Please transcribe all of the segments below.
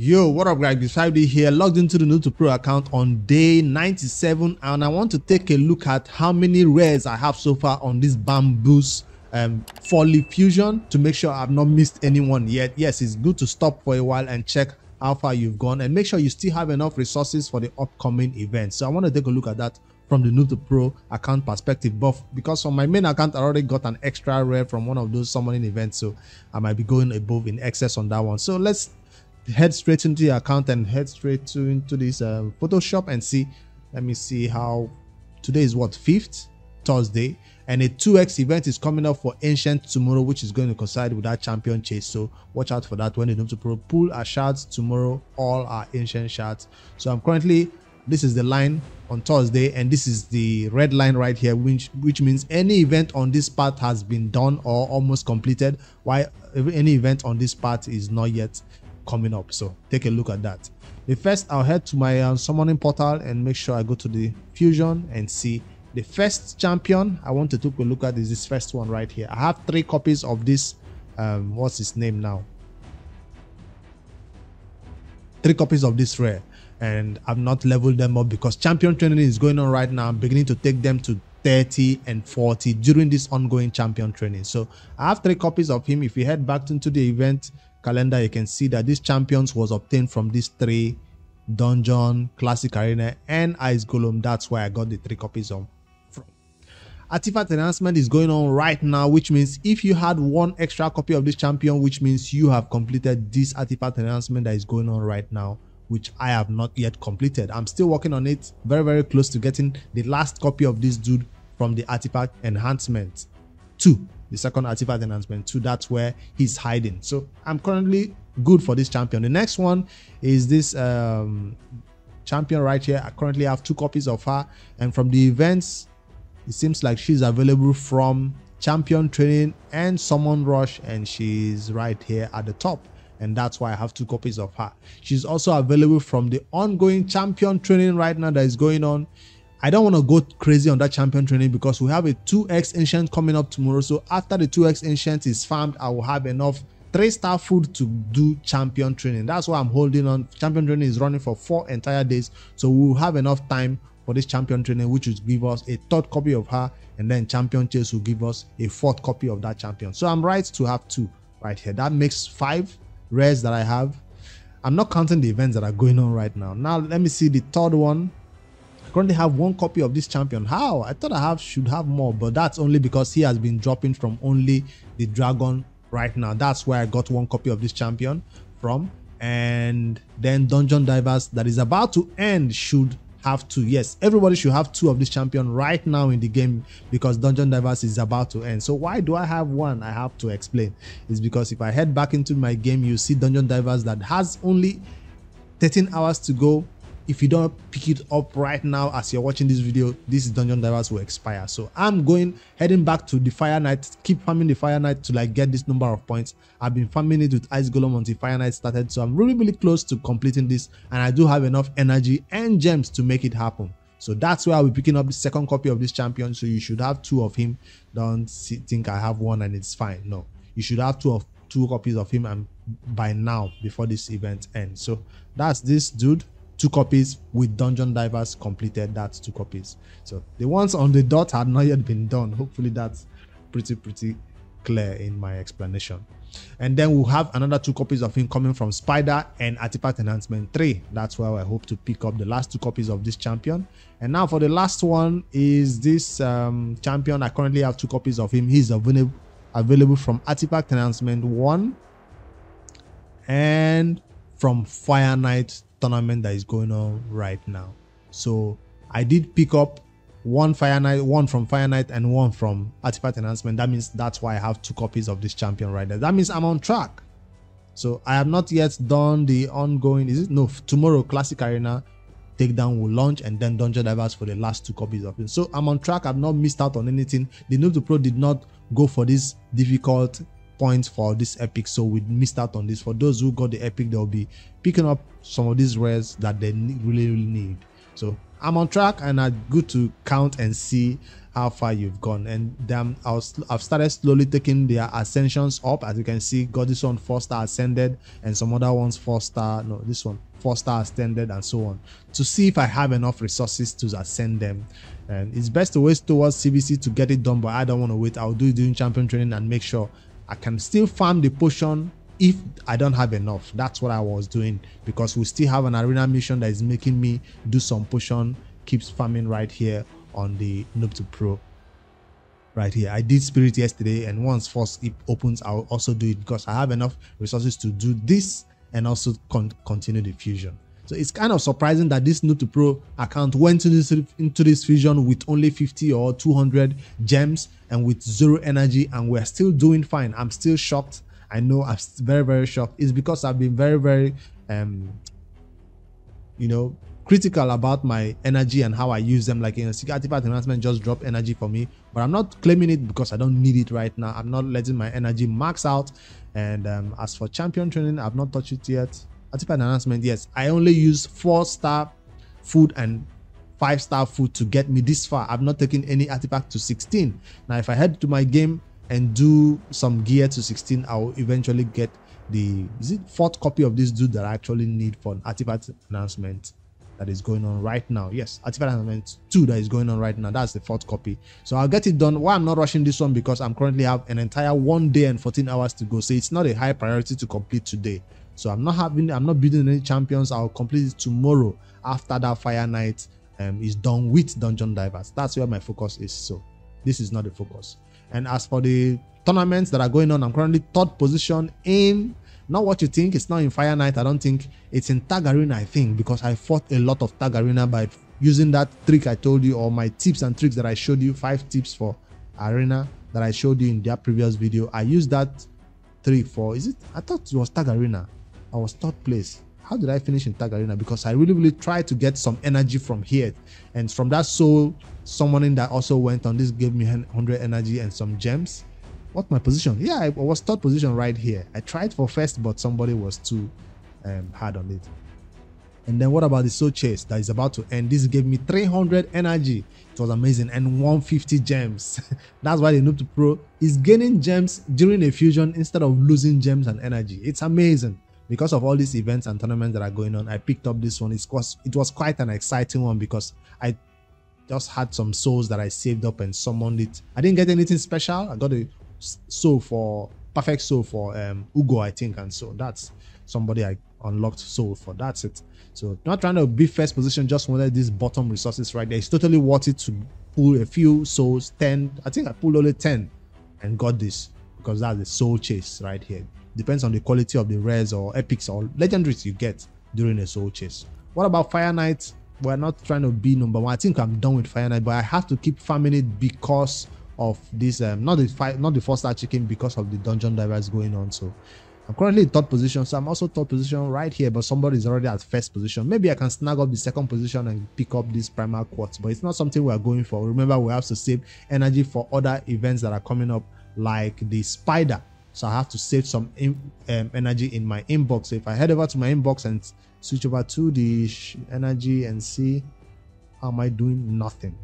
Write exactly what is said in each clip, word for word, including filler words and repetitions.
Yo, what up guys, Beside here, logged into the Noob to Pro account on day ninety-seven, and I want to take a look at how many rares I have so far on this Bamboos um, four leaf fusion to make sure I've not missed anyone yet. Yes, it's good to stop for a while and check how far you've gone and make sure you still have enough resources for the upcoming events. So I want to take a look at that from the Noob to Pro account perspective, but because on my main account I already got an extra rare from one of those summoning events, so I might be going above in excess on that one. So let's head straight into the account and head straight to into this uh, Photoshop and see. Let me see how today is. What, fifth, Thursday, and a two X event is coming up for Ancient tomorrow, which is going to coincide with that champion chase, so watch out for that when the Noob to Pro pull our shards tomorrow, all our ancient shards. So I'm currently, this is the line on Thursday, and this is the red line right here, which which means any event on this part has been done or almost completed, while any event on this part is not yet coming up. So take a look at that. The first, I'll head to my uh, summoning portal and make sure I go to the fusion and see the first champion I want to take a look at is this first one right here. I have three copies of this um what's his name now three copies of this rare, and I've not leveled them up because champion training is going on right now. I'm beginning to take them to thirty and forty during this ongoing champion training. So I have three copies of him. If you head back into the event calendar, you can see that this champions was obtained from these three: Dungeon, Classic Arena, and Ice Golem. That's why I got the three copies of from. Artifact enhancement is going on right now, which means if you had one extra copy of this champion, which means you have completed this artifact enhancement that is going on right now, which I have not yet completed. I'm still working on it, very very close to getting the last copy of this dude from the artifact enhancement two, the second artifact enhancement two. That's where he's hiding. So I'm currently good for this champion. The next one is this um champion right here. I currently have two copies of her, and from the events it seems like she's available from champion training and summon rush, and she's right here at the top, and that's why I have two copies of her. She's also available from the ongoing champion training right now that is going on. I don't want to go crazy on that champion training because we have a two X ancient coming up tomorrow. So after the two X ancient is farmed, I will have enough three star food to do champion training. That's why I'm holding on. Champion training is running for four entire days, so we'll have enough time for this champion training, which will give us a third copy of her, and then champion chase will give us a fourth copy of that champion. So I'm right to have two right here. That makes five rares that I have. I'm not counting the events that are going on right now. Now let me see the third one. I currently have one copy of this champion. How? I thought I have should have more, but that's only because he has been dropping from only the dragon right now. That's where I got one copy of this champion from. And then Dungeon Divers that is about to end should have two. Yes, everybody should have two of this champion right now in the game because Dungeon Divers is about to end. So why do I have one? I have to explain. It's because if I head back into my game, you see Dungeon Divers that has only thirteen hours to go. If you don't pick it up right now as you're watching this video, this Dungeon Divers will expire. So I'm going heading back to the Fire Knight, keep farming the Fire Knight to like get this number of points. I've been farming it with Ice Golem until Fire Knight started, so I'm really really close to completing this, and I do have enough energy and gems to make it happen. So that's where I'll be picking up the second copy of this champion. So you should have two of him. Don't see, think I have one and it's fine. No, you should have two of two copies of him, and by now before this event ends. So that's this dude. Two copies with Dungeon Divers completed. That's two copies. So the ones on the dot had not yet been done. Hopefully that's pretty pretty clear in my explanation. And then we'll have another two copies of him coming from Spider and Artifact Enhancement three. That's where I hope to pick up the last two copies of this champion. And now for the last one is this um, champion. I currently have two copies of him. He's available available from Artifact Enhancement one and from Fire Knight tournament that is going on right now. So I did pick up one Fire Knight, one from Fire Knight and one from Artifact Enhancement. That means that's why I have two copies of this champion right there. That means I'm on track. So I have not yet done the ongoing, is it no tomorrow Classic Arena takedown will launch, and then Dungeon Divers for the last two copies of it. So I'm on track. I've not missed out on anything. The Noob to Pro did not go for this difficult points for this epic, so we missed out on this. For those who got the epic, they'll be picking up some of these rares that they really really need. So I'm on track, and I'm good to count and see how far you've gone. And then I was, I've started slowly taking their ascensions up. As you can see, got this one four star ascended, and some other ones four star, no, this one four star ascended, and so on, to see if I have enough resources to ascend them. And it's best to wait towards C B C to get it done, but I don't want to wait. I'll do it during champion training and make sure I can still farm the potion if I don't have enough. That's what I was doing, because we still have an arena mission that is making me do some potion, keeps farming right here on the Noob to Pro. Right here, I did spirit yesterday, and once first it opens, I'll also do it, because I have enough resources to do this and also con continue the fusion. So it's kind of surprising that this Noob to Pro account went into this, into this fusion with only fifty or two hundred gems and with zero energy, and we're still doing fine. I'm still shocked. I know I'm very, very shocked. It's because I've been very, very, um, you know, critical about my energy and how I use them. Like, you know, Secret Artifact Enhancement just dropped energy for me, but I'm not claiming it because I don't need it right now. I'm not letting my energy max out. And um, as for champion training, I've not touched it yet. Artifact Enhancement, yes, I only use four star food and five star food to get me this far. I've not taken any artifact to sixteen. Now, if I head to my game and do some gear to sixteen, I'll eventually get the is it fourth copy of this dude that I actually need for an artifact enhancement that is going on right now. Yes, artifact enhancement two that is going on right now. That's the fourth copy. So I'll get it done. Why I'm not rushing this one, because I'm currently have an entire one day and fourteen hours to go. So it's not a high priority to complete today. So I'm not having I'm not building any champions. I'll complete it tomorrow after that Fire Knight um, is done with Dungeon Divers. That's where my focus is. So this is not the focus. And as for the tournaments that are going on, I'm currently third position in, not what you think, it's not in Fire Knight. I don't think it's in Tag Arena, I think, because I fought a lot of Tag Arena by using that trick I told you, or my tips and tricks that I showed you, five tips for Arena that I showed you in that previous video. I used that trick for, is it? I thought it was Tag Arena. I was third place. How did I finish in Tag Arena? Because I really, really tried to get some energy from here. And from that soul summoning that also went on, this gave me one hundred energy and some gems. What's my position? Yeah, I was third position right here. I tried for first, but somebody was too um, hard on it. And then what about the soul chase that is about to end? This gave me three hundred energy. It was amazing. And one hundred fifty gems. That's why the Noob to Pro is gaining gems during a fusion instead of losing gems and energy. It's amazing. Because of all these events and tournaments that are going on, I picked up this one. It was, it was quite an exciting one, because I just had some souls that I saved up and summoned it. I didn't get anything special. I got a soul for, perfect soul for um, Ugo, I think. And so that's somebody I unlocked soul for. That's it. So not trying to be first position, just wanted these bottom resources right there. It's totally worth it to pull a few souls, ten. I think I pulled only ten and got this, because that's the soul chase right here. Depends on the quality of the rares or epics or legendaries you get during a soul chase. What about Fire Knight? We're not trying to be number one. I think I'm done with Fire Knight, but I have to keep farming it because of this, um, not the five, not the four star chicken, because of the Dungeon Divers going on. So I'm currently in third position, so I'm also third position right here, but somebody is already at first position. Maybe I can snag up the second position and pick up this Primal Quartz, but it's not something we're going for. Remember, we have to save energy for other events that are coming up, like the Spider. So I have to save some in, um, energy in my inbox. So if I head over to my inbox and switch over to the energy and see, how am I doing? Nothing.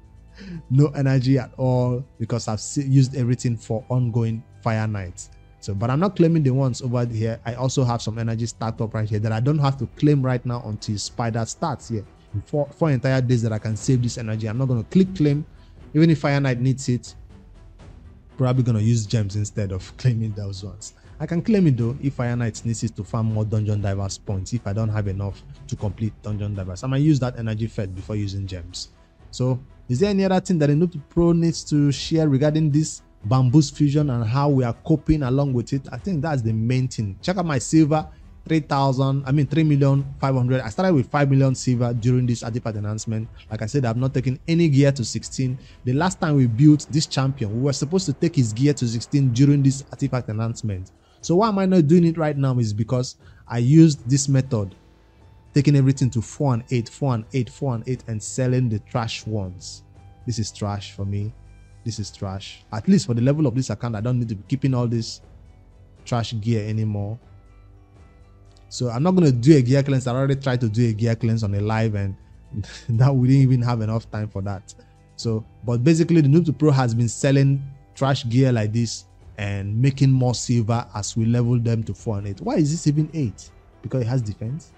No energy at all, because I've used everything for ongoing Fire Knights. So, but I'm not claiming the ones over here. I also have some energy stacked up right here that I don't have to claim right now until Spider starts here. In four, four entire days that I can save this energy. I'm not going to click claim, even if Fire Knight needs it. Probably gonna use gems instead of claiming those ones. I can claim it though if Fire Knight needs it to farm more Dungeon Divers points. If I don't have enough to complete Dungeon Divers, I might use that energy fed before using gems. So, is there any other thing that the Noob Pro needs to share regarding this Bamboos fusion and how we are coping along with it? I think that's the main thing. Check out my silver, three thousand, I mean three million five hundred. I started with five million silver during this artifact enhancement. Like I said, I've not taken any gear to sixteen. The last time we built this champion, we were supposed to take his gear to sixteen during this artifact enhancement. So why am I not doing it right now is because I used this method, taking everything to four and eight, four and eight, four and eight, and selling the trash ones. This is trash for me. This is trash. At least for the level of this account, I don't need to be keeping all this trash gear anymore. So I'm not going to do a gear cleanse. I already tried to do a gear cleanse on a live, and that we didn't even have enough time for that. So, but basically the Noob to Pro has been selling trash gear like this and making more silver as we level them to four and eight. Why is this even eight? Because it has defense.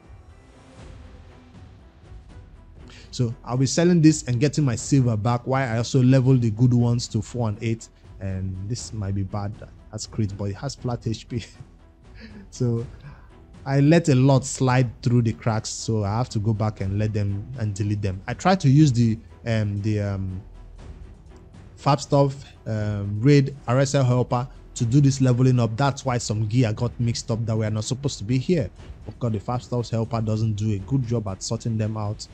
So I'll be selling this and getting my silver back while I also level the good ones to four and eight. And this might be bad as crit, but it has flat H P. So I let a lot slide through the cracks, so I have to go back and let them and delete them. I try to use the um the um Fabstuff um, raid R S L helper to do this leveling up. That's why some gear got mixed up that we are not supposed to be here. Of course, the Fabstuff helper doesn't do a good job at sorting them out.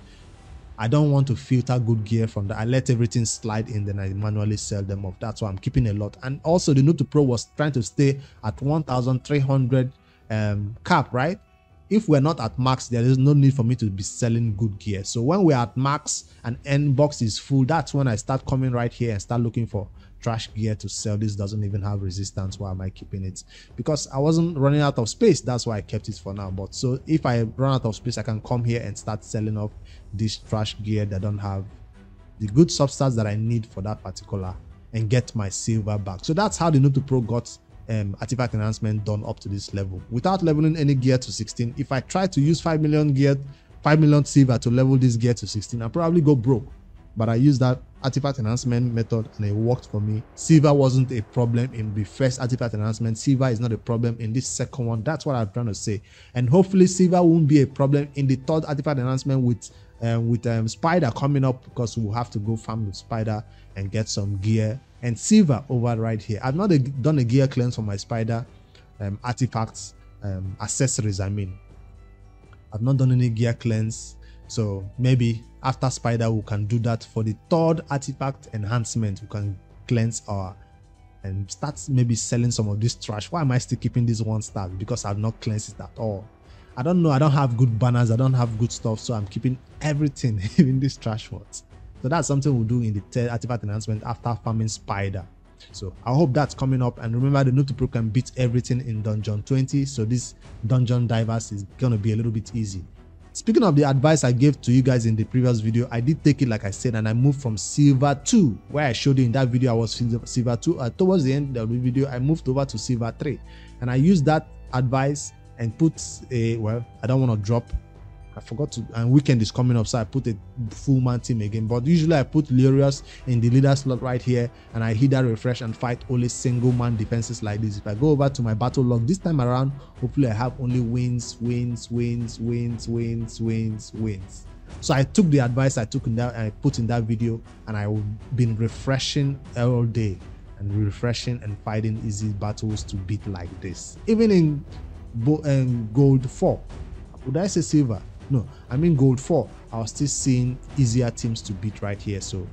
I don't want to filter good gear from that. I let everything slide in, then I manually sell them off. That's why I'm keeping a lot. And also the Noob to Pro was trying to stay at one thousand three hundred um, cap, right? If we're not at max, there is no need for me to be selling good gear. So when we're at max and end box is full, that's when I start coming right here and start looking for trash gear to sell. This doesn't even have resistance. Why am I keeping it? Because I wasn't running out of space. That's why I kept it for now. But so if I run out of space, I can come here and start selling off this trash gear that don't have the good substance that I need for that particular and get my silver back. So that's how the Noob to Pro got um, artifact enhancement done up to this level without leveling any gear to sixteen. If I try to use five million gear, five million silver to level this gear to sixteen, I'll probably go broke. But I used that artifact enhancement method and it worked for me. Silver wasn't a problem in the first artifact enhancement. Silver is not a problem in this second one. That's what I'm trying to say. And hopefully silver won't be a problem in the third artifact enhancement with um, with um, spider coming up, because we'll have to go farm with spider and get some gear and silver over right here. I've not a, done a gear cleanse for my spider um, artifacts um, accessories. I mean, I've not done any gear cleanse. So maybe after spider we can do that for the third artifact enhancement. We can cleanse our and start maybe selling some of this trash. Why am I still keeping this one star? Because I've not cleansed it at all. I don't know. I don't have good banners. I don't have good stuff. So I'm keeping everything, even these trash ones. So that's something we'll do in the third artifact enhancement after farming spider. So I hope that's coming up. And remember, the Noob to Pro can beat everything in dungeon twenty. So this dungeon divers is going to be a little bit easy. Speaking of the advice I gave to you guys in the previous video, I did take it like I said, and I moved from silver two, where I showed you in that video I was silver two. Uh, towards the end of the video, I moved over to silver three, and I used that advice and put a, well, I don't want to drop, I forgot to, and weekend is coming up, so I put a full man team again. But usually I put Lurius in the leader slot right here, and I hit that refresh and fight only single man defenses like this. If I go over to my battle log this time around, hopefully I have only wins, wins, wins, wins, wins, wins, wins. So I took the advice I took in that, I put in that video, and I've been refreshing all day and refreshing and fighting easy battles to beat like this. Even in um, gold four, would I say silver? No, I mean gold four. I was still seeing easier teams to beat right here. So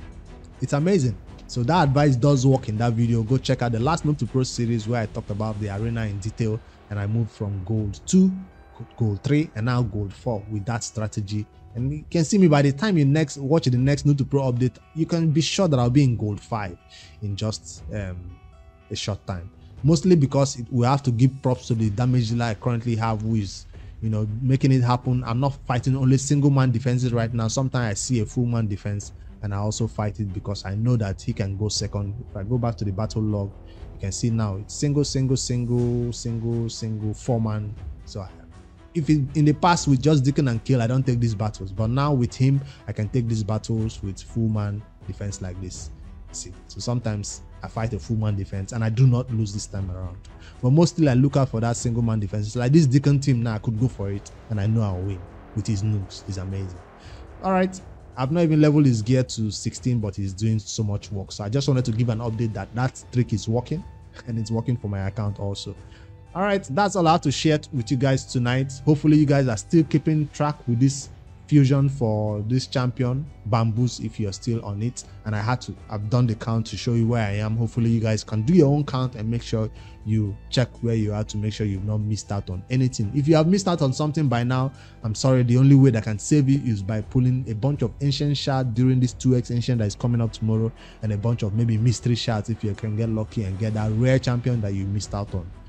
it's amazing. So that advice does work in that video. Go check out the last Noob to Pro series where I talked about the arena in detail, and I moved from gold two, gold three, and now gold four with that strategy. And you can see me by the time you next watch the next Noob to Pro update, you can be sure that I'll be in gold five in just um, a short time. Mostly because it, we have to give props to the damage dealer I currently have, who is, you know, making it happen. I'm not fighting only single man defenses right now. Sometimes I see a full man defense and I also fight it because I know that he can go second. If I go back to the battle log, you can see now it's single, single, single, single, single, four man. So if it, in the past with just Deacon and Kill, I don't take these battles, but now with him, I can take these battles with full man defense like this. See, so sometimes I fight a full man defense and I do not lose this time around. But mostly I look out for that single man defense. It's like this Deacon team now, I could go for it and I know I'll win with his noobs. It's amazing. All right, I've not even leveled his gear to sixteen, but he's doing so much work. So I just wanted to give an update that that trick is working, and it's working for my account also. All right, that's all I have to share with you guys tonight. Hopefully you guys are still keeping track with this fusion for this champion Bamboos if you're still on it. And I had to, I've done the count to show you where I am. Hopefully you guys can do your own count and make sure you check where you are to make sure you've not missed out on anything. If you have missed out on something by now, I'm sorry. The only way that can save you is by pulling a bunch of ancient shards during this two X ancient that is coming up tomorrow, and a bunch of maybe mystery shards if you can get lucky and get that rare champion that you missed out on.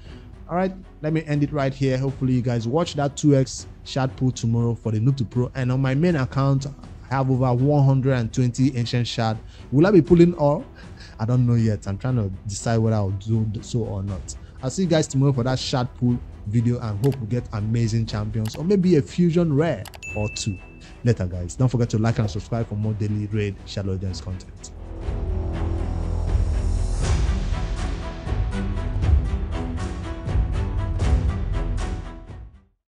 All right, let me end it right here. Hopefully you guys watch that two X shard pool tomorrow for the noob to pro. And on my main account, I have over one hundred twenty ancient shard. Will I be pulling all? I don't know yet. I'm trying to decide whether I'll do so or not. I'll see you guys tomorrow for that shard pool video and hope we get amazing champions or maybe a fusion rare or two. Later guys, don't forget to like and subscribe for more daily raid Shadow Legends content.